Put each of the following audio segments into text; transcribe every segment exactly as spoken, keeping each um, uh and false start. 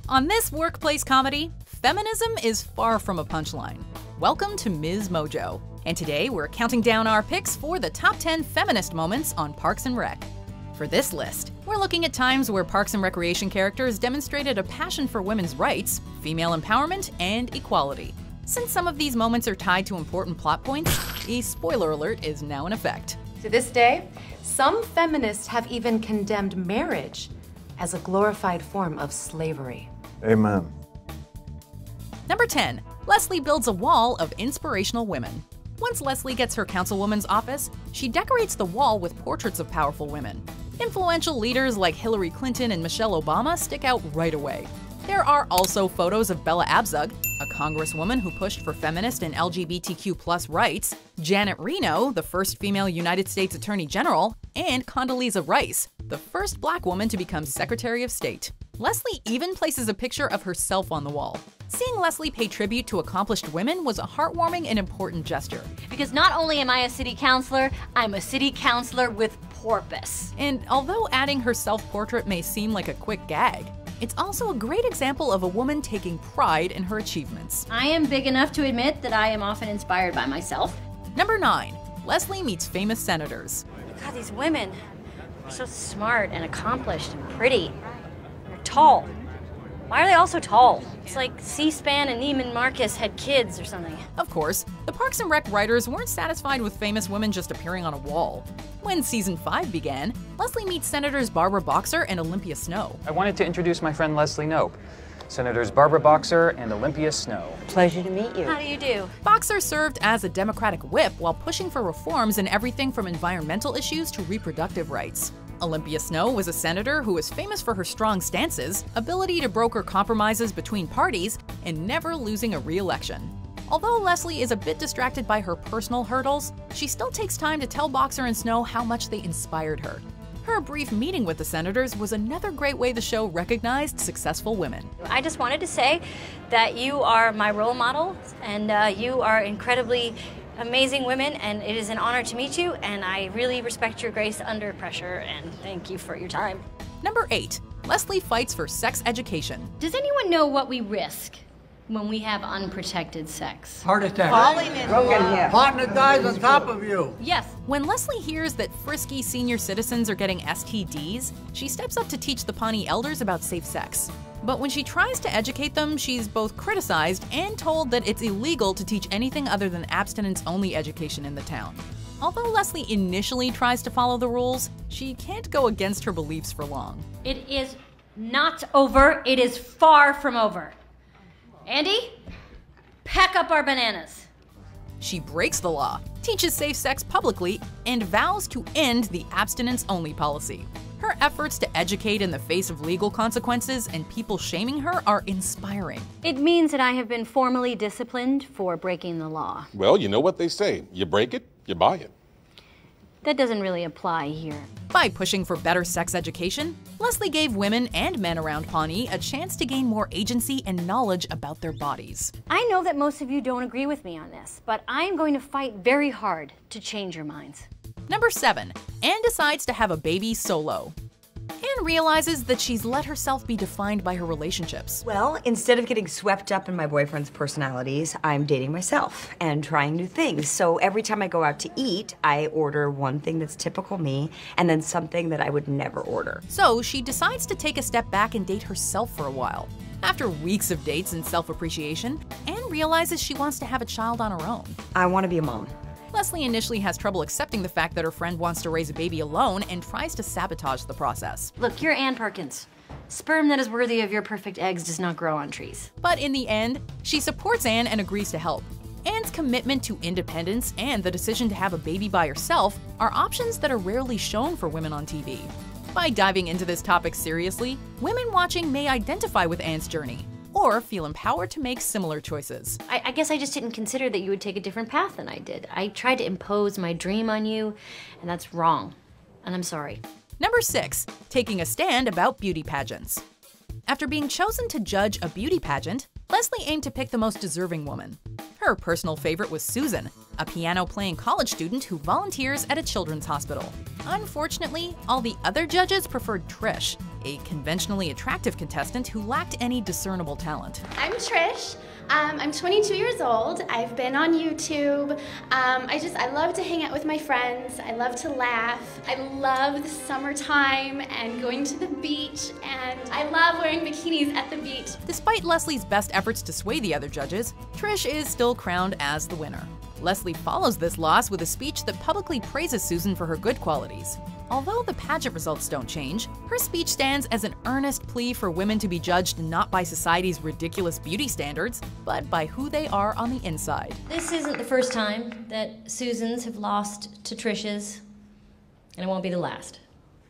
On this workplace comedy, feminism is far from a punchline. Welcome to MsMojo, and today we're counting down our picks for the top ten feminist moments on Parks and Rec. For this list, we're looking at times where Parks and Recreation characters demonstrated a passion for women's rights, female empowerment, and equality. Since some of these moments are tied to important plot points, a spoiler alert is now in effect. To this day, some feminists have even condemned marriage as a glorified form of slavery. Amen. Number ten. Leslie builds a wall of inspirational women. Once Leslie gets her councilwoman's office, she decorates the wall with portraits of powerful women. Influential leaders like Hillary Clinton and Michelle Obama stick out right away. There are also photos of Bella Abzug, a congresswoman who pushed for feminist and L G B T Q plus rights, Janet Reno, the first female United States Attorney General, and Condoleezza Rice, the first black woman to become Secretary of State. Leslie even places a picture of herself on the wall. Seeing Leslie pay tribute to accomplished women was a heartwarming and important gesture. Because not only am I a city councilor, I'm a city councilor with purpose. And although adding her self-portrait may seem like a quick gag, it's also a great example of a woman taking pride in her achievements. I am big enough to admit that I am often inspired by myself. Number nine. Leslie meets famous senators. God, these women are so smart and accomplished and pretty. They're tall. Why are they all so tall? It's like C-SPAN and Neiman Marcus had kids or something. Of course, the Parks and Rec writers weren't satisfied with famous women just appearing on a wall. When season five began, Leslie meets Senators Barbara Boxer and Olympia Snowe. I wanted to introduce my friend Leslie Knope, Senators Barbara Boxer and Olympia Snowe. Pleasure to meet you. How do you do? Boxer served as a Democratic whip while pushing for reforms in everything from environmental issues to reproductive rights. Olympia Snowe was a senator who was famous for her strong stances, ability to broker compromises between parties, and never losing a re-election. Although Leslie is a bit distracted by her personal hurdles, she still takes time to tell Boxer and Snowe how much they inspired her. Her brief meeting with the senators was another great way the show recognized successful women. I just wanted to say that you are my role model, and uh, you are incredibly amazing women, and it is an honor to meet you, and I really respect your grace under pressure, and thank you for your time. Number eight. Leslie fights for sex education. Does anyone know what we risk when we have unprotected sex? Heart attack. Falling in love. Partner dies on top of you. Yes. When Leslie hears that frisky senior citizens are getting S T Ds, she steps up to teach the Pawnee elders about safe sex. But when she tries to educate them, she's both criticized and told that it's illegal to teach anything other than abstinence-only education in the town. Although Leslie initially tries to follow the rules, she can't go against her beliefs for long. It is not over. It is far from over. Andy, pack up our bananas. She breaks the law, teaches safe sex publicly, and vows to end the abstinence-only policy. Her efforts to educate in the face of legal consequences and people shaming her are inspiring. It means that I have been formally disciplined for breaking the law. Well, you know what they say. You break it, you buy it. That doesn't really apply here. By pushing for better sex education, Leslie gave women and men around Pawnee a chance to gain more agency and knowledge about their bodies. I know that most of you don't agree with me on this, but I am going to fight very hard to change your minds. Number seven. Anne decides to have a baby solo. Anne realizes that she's let herself be defined by her relationships. Well, instead of getting swept up in my boyfriend's personalities, I'm dating myself and trying new things. So every time I go out to eat, I order one thing that's typical me and then something that I would never order. So she decides to take a step back and date herself for a while. After weeks of dates and self-appreciation, Anne realizes she wants to have a child on her own. I want to be a mom. Leslie initially has trouble accepting the fact that her friend wants to raise a baby alone and tries to sabotage the process. Look, you're Ann Perkins. Sperm that is worthy of your perfect eggs does not grow on trees. But in the end, she supports Anne and agrees to help. Anne's commitment to independence and the decision to have a baby by herself are options that are rarely shown for women on T V. By diving into this topic seriously, women watching may identify with Anne's journey, or feel empowered to make similar choices. I, I guess I just didn't consider that you would take a different path than I did. I tried to impose my dream on you, and that's wrong. And I'm sorry. Number six. Taking a stand about beauty pageants. After being chosen to judge a beauty pageant, Leslie aimed to pick the most deserving woman. Her personal favorite was Susan, a piano-playing college student who volunteers at a children's hospital. Unfortunately, all the other judges preferred Trish, a conventionally attractive contestant who lacked any discernible talent. I'm Trish. Um, I'm twenty-two years old. I've been on YouTube. Um, I just, I love to hang out with my friends. I love to laugh. I love the summertime and going to the beach, and I love wearing bikinis at the beach. Despite Leslie's best efforts to sway the other judges, Trish is still crowned as the winner. Leslie follows this loss with a speech that publicly praises Susan for her good qualities. Although the pageant results don't change, her speech stands as an earnest plea for women to be judged not by society's ridiculous beauty standards, but by who they are on the inside. This isn't the first time that Susan's have lost to Trish's, and it won't be the last.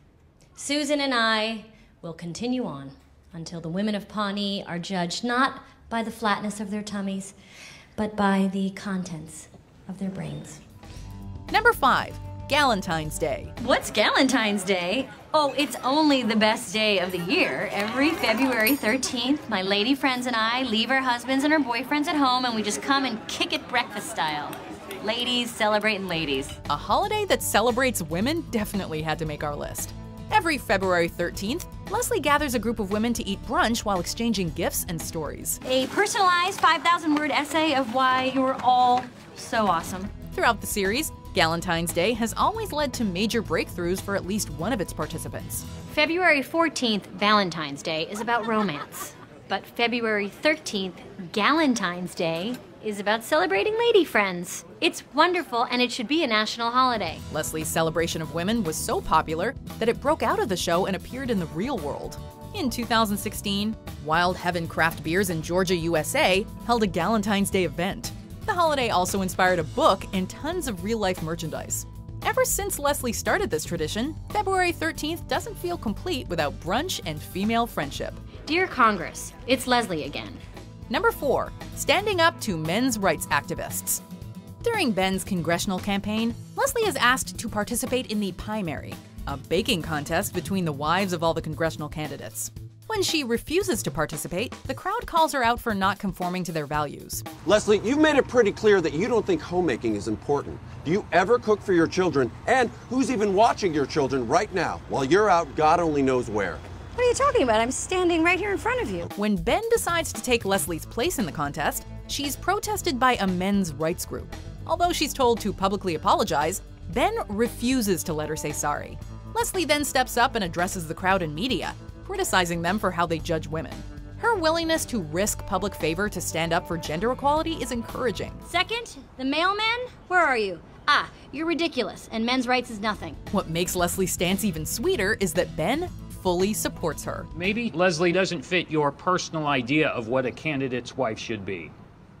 Susan and I will continue on until the women of Pawnee are judged not by the flatness of their tummies, but by the contents of their brains. Number five. Galentine's Day. What's Galentine's Day? Oh, it's only the best day of the year. Every February thirteenth, my lady friends and I leave our husbands and our boyfriends at home and we just come and kick it breakfast style. Ladies celebrating ladies. A holiday that celebrates women definitely had to make our list. Every February thirteenth, Leslie gathers a group of women to eat brunch while exchanging gifts and stories. A personalized five thousand word essay of why you're all so awesome. Throughout the series, Galentine's Day has always led to major breakthroughs for at least one of its participants. February fourteenth, Valentine's Day, is about romance. But February thirteenth, Galentine's Day, is about celebrating lady friends. It's wonderful, and it should be a national holiday. Leslie's celebration of women was so popular that it broke out of the show and appeared in the real world. In two thousand sixteen, Wild Heaven Craft Beers in Georgia, U S A, held a Galentine's Day event. The holiday also inspired a book and tons of real-life merchandise. Ever since Leslie started this tradition, February thirteenth doesn't feel complete without brunch and female friendship. Dear Congress, it's Leslie again. Number four. Standing up to men's rights activists. During Ben's congressional campaign, Leslie is asked to participate in the Pie-Mary, a baking contest between the wives of all the congressional candidates. When she refuses to participate, the crowd calls her out for not conforming to their values. Leslie, you've made it pretty clear that you don't think homemaking is important. Do you ever cook for your children? And who's even watching your children right now while you're out God only knows where? What are you talking about? I'm standing right here in front of you. When Ben decides to take Leslie's place in the contest, she's protested by a men's rights group. Although she's told to publicly apologize, Ben refuses to let her say sorry. Leslie then steps up and addresses the crowd and media, criticizing them for how they judge women. Her willingness to risk public favor to stand up for gender equality is encouraging. Second, the mailman? Where are you? Ah, you're ridiculous, and men's rights is nothing. What makes Leslie's stance even sweeter is that Ben fully supports her. Maybe Leslie doesn't fit your personal idea of what a candidate's wife should be.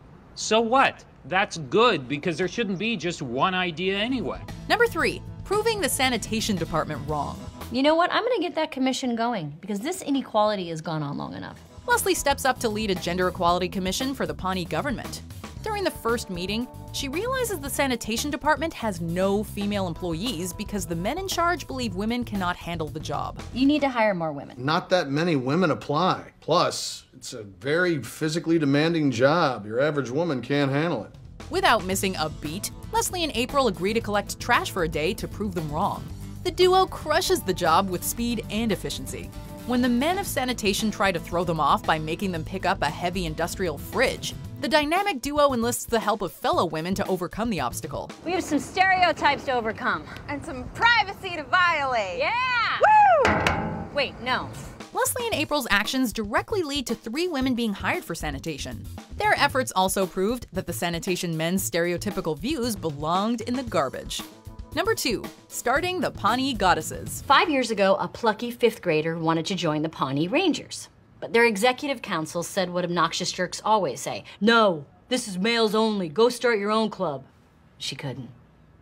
So what? That's good, because there shouldn't be just one idea anyway. Number three, proving the sanitation department wrong. You know what? I'm gonna get that commission going, because this inequality has gone on long enough. Leslie steps up to lead a gender equality commission for the Pawnee government. During the first meeting, she realizes the sanitation department has no female employees because the men in charge believe women cannot handle the job. You need to hire more women. Not that many women apply. Plus, it's a very physically demanding job. Your average woman can't handle it. Without missing a beat, Leslie and April agree to collect trash for a day to prove them wrong. The duo crushes the job with speed and efficiency. When the men of sanitation try to throw them off by making them pick up a heavy industrial fridge, the dynamic duo enlists the help of fellow women to overcome the obstacle. We have some stereotypes to overcome. And some privacy to violate. Yeah! Woo! Wait, no. Leslie and April's actions directly lead to three women being hired for sanitation. Their efforts also proved that the sanitation men's stereotypical views belonged in the garbage. Number two, starting the Pawnee Goddesses. Five years ago, a plucky fifth grader wanted to join the Pawnee Rangers. But their executive council said what obnoxious jerks always say. No, this is males only. Go start your own club. She couldn't.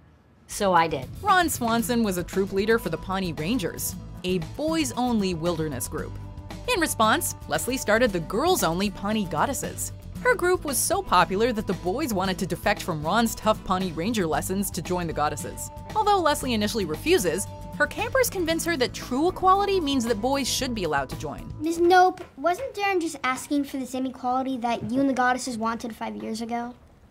So I did. Ron Swanson was a troop leader for the Pawnee Rangers, a boys-only wilderness group. In response, Leslie started the girls-only Pawnee Goddesses. Her group was so popular that the boys wanted to defect from Ron's tough Pawnee Ranger lessons to join the Goddesses. Although Leslie initially refuses, her campers convince her that true equality means that boys should be allowed to join. Miz Knope, wasn't Darren just asking for the same equality that you and the Goddesses wanted five years ago?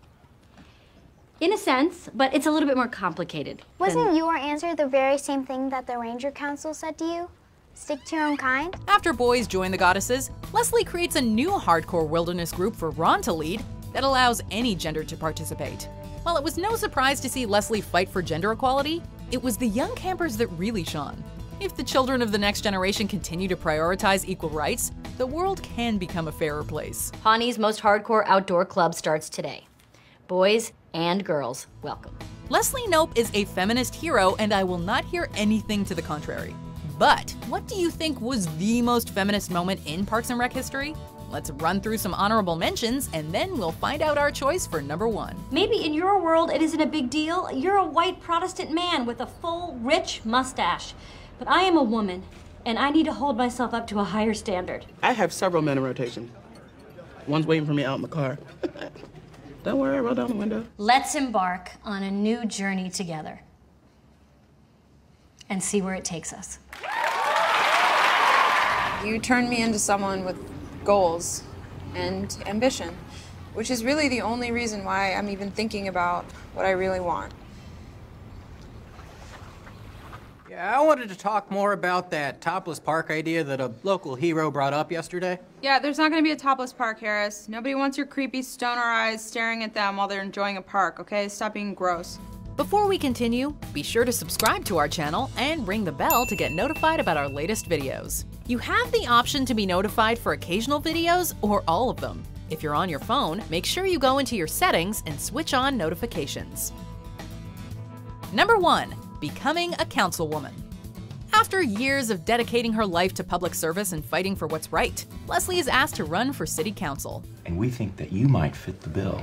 In a sense, but it's a little bit more complicated. Wasn't your answer the very same thing that the Ranger Council said to you? Stick to your own kind? After boys join the goddesses, Leslie creates a new hardcore wilderness group for Ron to lead that allows any gender to participate. While it was no surprise to see Leslie fight for gender equality, it was the young campers that really shone. If the children of the next generation continue to prioritize equal rights, the world can become a fairer place. Pawnee's most hardcore outdoor club starts today. Boys and girls, welcome. Leslie Knope is a feminist hero, and I will not hear anything to the contrary. But what do you think was the most feminist moment in Parks and Rec history? Let's run through some honorable mentions, and then we'll find out our choice for number one. Maybe in your world it isn't a big deal. You're a white Protestant man with a full, rich mustache. But I am a woman, and I need to hold myself up to a higher standard. I have several men in rotation. One's waiting for me out in the car. Don't worry, I roll down the window. Let's embark on a new journey together and see where it takes us. You turned me into someone with goals and ambition, which is really the only reason why I'm even thinking about what I really want. Yeah, I wanted to talk more about that topless park idea that a local hero brought up yesterday. Yeah, there's not going to be a topless park, Harris. Nobody wants your creepy stoner eyes staring at them while they're enjoying a park, okay? Stop being gross. Before we continue, be sure to subscribe to our channel and ring the bell to get notified about our latest videos. You have the option to be notified for occasional videos or all of them. If you're on your phone, make sure you go into your settings and switch on notifications. Number one, becoming a councilwoman. After years of dedicating her life to public service and fighting for what's right, Leslie is asked to run for city council. And we think that you might fit the bill.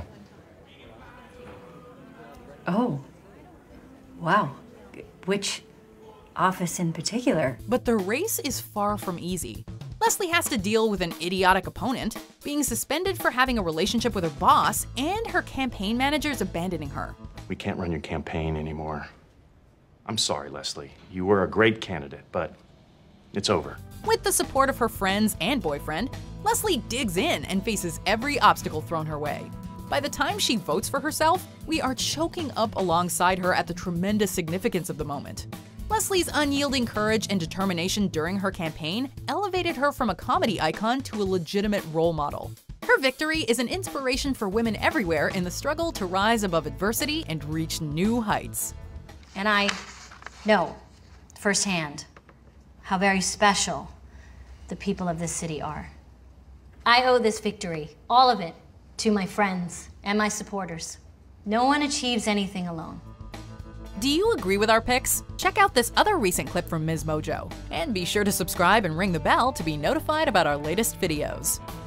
Oh. Wow. Which office in particular? But the race is far from easy. Leslie has to deal with an idiotic opponent, being suspended for having a relationship with her boss, and her campaign managers abandoning her. We can't run your campaign anymore. I'm sorry, Leslie. You were a great candidate, but it's over. With the support of her friends and boyfriend, Leslie digs in and faces every obstacle thrown her way. By the time she votes for herself, we are choking up alongside her at the tremendous significance of the moment. Leslie's unyielding courage and determination during her campaign elevated her from a comedy icon to a legitimate role model. Her victory is an inspiration for women everywhere in the struggle to rise above adversity and reach new heights. And I know firsthand how very special the people of this city are. I owe this victory, all of it, to my friends and my supporters. No one achieves anything alone. Do you agree with our picks? Check out this other recent clip from MsMojo, and be sure to subscribe and ring the bell to be notified about our latest videos.